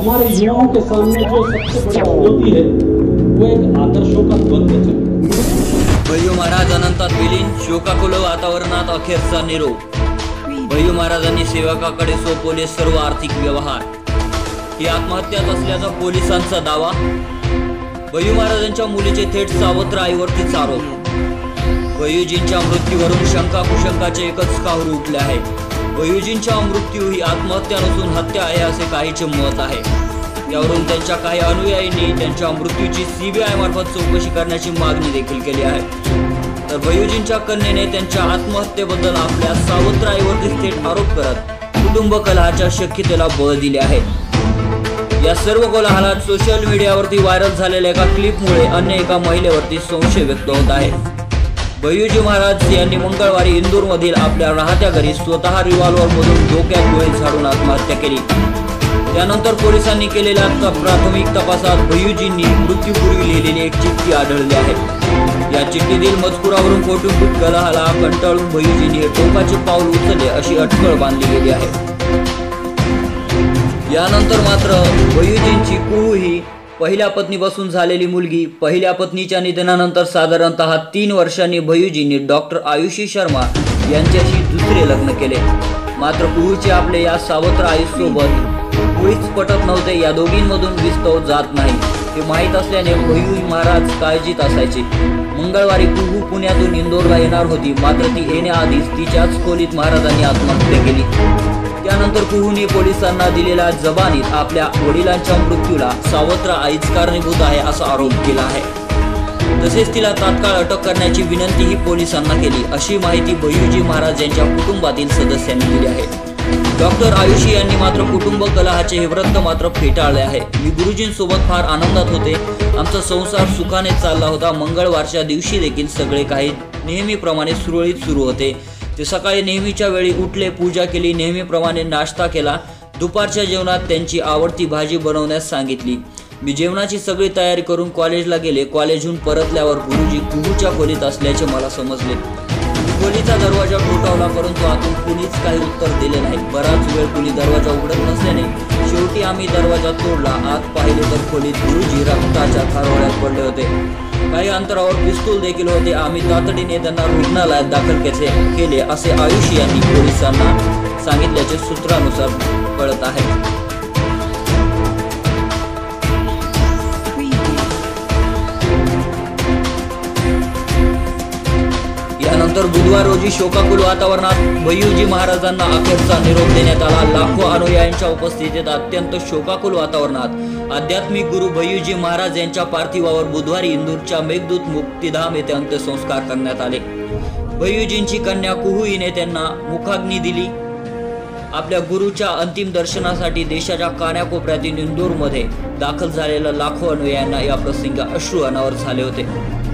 हमारे युवाओं के सामने जो सबसे बड़ी चुनौती है वो एक आदर्शों का द्वंद्व है। भय्यू महाराज अनंतात विलीन, शोकाकुल वातावरणात अखेरचा निरोप। भय्यू महाराजांनी सेवकाकडे सोपवले सर्व आर्थिक व्यवहार। ही आत्महत्याच असल्याचा पोलिसांचा दावा। भय्यू महाराजांच्या मुलीचे थेट सावत्र आईवरतीच आरोप। भय्यूजींच्या मृत्यूवरून शंका कुशंकाचे एकच काहूर उठले आहे। भय्यूजींचा मृत्यू ही आत्महत्या नसून हत्या आहे असे काहीचे मत आहे। त्यावरून त्यांच्या काही अनुयायींनी त्यांच्या मृत्यूची सीबीआय मार्फत चौकशी करण्याची मागणी देखील केली आहे। तर भय्यूजींच्या कन्येने त्यांच्या आत्महत्येबद्दल आपल्या सावत्र आईवरती थेट आरोप करत कुटुंब कलहाच्या शक्यतेला बळ दिले आहे। या सर्व कोलाहलात सोशल मीडियावरती व्हायरल झालेल्या एका क्लिपमुळे अन्य एका महिलेवरती संशय व्यक्त होत आहे। भय्यूजी महाराज यांनी मंगळवारी इंदूरमधील आपल्या राहत्या घरी स्वतः रिव्हॉल्व्हरमधून डोक्यात गोळी झाडून आत्महत्या केली। त्यानंतर पोलिसांनी केलेल्या प्राथमिक तपासात भय्यूजींनी मृत्यूपूर्वी लिहिलेली एक चिठ्ठी आढळली आहे। या चिठ्ठीतील मजकुरावरून कौटुंबिक कलहाला कंटाळून भय्यूजींनी हे टोकाचे पाऊल उचलले अशी अटकळ बांधली गेली आहे। यानंतर मात्र भय्यूजींची कुहू ही पहिल्या पत्नीपासून झालेली मुलगी। पहिल्या पत्नीच्या निधनानंतर साधारणतः 3 वर्षांनी भय्यूजींनी डॉक्टर आयुषी शर्मा यांच्याशी दुसरे लग्न केले। मात्र कुहूचे आपले या सावत्र आईसोबत मुळीच पटत नव्हते। या दोघींमधून विस्तव जात नाही हे माहीत असल्याने भय्यू महाराज काळजीत असायचे। मंगळवारी कुहू पुण्यातून इंदोरला येणार होती, मात्र ती येण्याआधीच तिच्याच खोलीत महाराजांनी आत्महत्या केली। त्यानंतर कुहूने पोलिसांना दिलेल्या जबानीत आपल्या वडिलांच्या मृत्यूला सावत्र आईच कारणीभूत आहे असा आरोप केला आहे। तसेच तिला तात्काळ अटक करण्याची विनंतीही पोलिसांना केली अशी माहिती भय्यूजी महाराज यांच्या कुटुंबातील सदस्यांनी दिली आहे। डॉक्टर आयुषी यांनी मात्र कुटुंब कलहाचे हे व्रत मात्र फेटाळले आहे। मी गुरुजींसोबत फार आनंदात होते, आमचा संसार सुखाने चालला होता। मंगळवारच्या दिवशी देखील सगळे काही नेहमीप्रमाणे सुरळीत सुरू होते। ते सकाळी नेहमीच्या वेळी उठले, पूजा केली, नेहमीप्रमाणे नाश्ता केला। दुपारच्या जेवणात त्यांची आवडती भाजी बनवण्यास सांगितली। मी जेवणाची सगळी तयारी करून कॉलेजला गेले। कॉलेजहून परतल्यावर गुरुजी कुहूच्या खोलीत असल्याचे मला समजले। खोलीचा दरवाजा ठोठावला, परंतु आतून कुणीच काही उत्तर दिले नाही। बराच वेळ कुणी दरवाजा उघडत नसल्याने शेवटी आम्ही दरवाजा तोडला। आत पाहिले तर खोलीत गुरुजी रक्ताच्या खारोळ्यात पडले होते। काही अंतरावर पिस्तूल देखील होते। आम्ही तातडीने त्यांना रुग्णालयात दाखल केले असे आयुषी यांनी पोलिसांना सांगितल्याचे सूत्रानुसार कळत आहे। यानंतर बुधवार रोजी शोकाकुल वातावरणात भय्यूजी महाराजांना अखेरचा निरोप देण्यात आला। लाखो अनुयायांच्या उपस्थितीत अत्यंत शोकाकुल वातावरणात आध्यात्मिक गुरु भय्यूजी महाराज यांच्या पार्थिवावर बुधवारी इंदूरच्या मेघदूत मुक्तिधाम येथे अंत्यसंस्कार करण्यात आले। भय्यूजींची कन्या कुहू हिने त्यांना मुखाग्नी दिली। आपल्या गुरुच्या अंतिम दर्शनासाठी देशाच्या कानाकोपऱ्यातील इंदूरमध्ये दाखल झालेल्या लाखो अनुयायांना या प्रसंगी अश्रू अनावर झाले होते।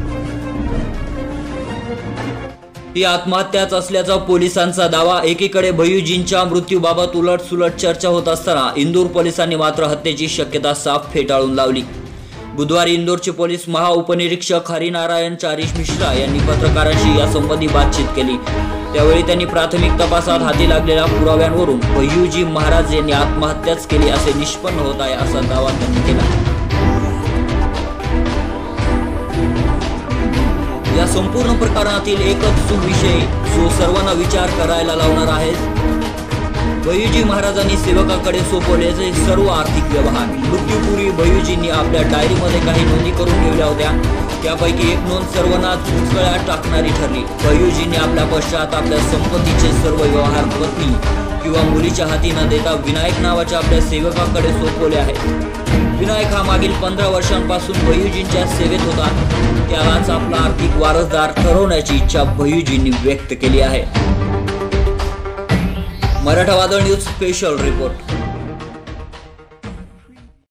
ही आत्महत्याच असल्याचा पोलिसांचा दावा। एकीकडे भय्यूजींच्या मृत्यूबाबत उलटसुलट चर्चा होत असताना इंदूर पोलिसांनी मात्र हत्येची शक्यता साफ फेटाळून लावली। बुधवारी इंदोरचे पोलीस महाउपनिरीक्षक हरिनारायण चारिश मिश्रा यांनी पत्रकारांशी यासंबंधी बातचीत केली। त्यावेळी त्यांनी प्राथमिक तपासात हाती लागलेल्या पुराव्यांवरून भय्यूजी महाराज यांनी आत्महत्याच केली असे निष्पन्न होत आहे असा दावा त्यांनी केला। या संपूर्ण प्रकरणातील एकच विषय जो सर्वांना विचार करायला लावणार आहे, भय्यूजी महाराजांनी सेवकाकडे सोपवलेले सर्व आर्थिक व्यवहार। मृत्यूपूर्वी भय्यूजींनी आपल्या डायरीमध्ये काही नोंदी करून ठेवल्या होत्या। त्यापैकी एक नोंद सर्वांना उचकळ्यात टाकणारी ठरली। भय्यूजींनी आपल्या पश्चात आपल्या संपत्तीचे सर्व व्यवहार पत्नी किंवा मुलीच्या हाती न देता विनायक नावाच्या आपल्या सेवकाकडे सोपवले आहेत। विनायक हा मागील 15 वर्षांपासून भय्यूजींच्या सेवेत होता। त्यालाच आपला आर्थिक वारसदार ठरवण्याची इच्छा भय्यूजींनी व्यक्त केली आहे। मराठा वादळ न्यूज स्पेशल रिपोर्ट।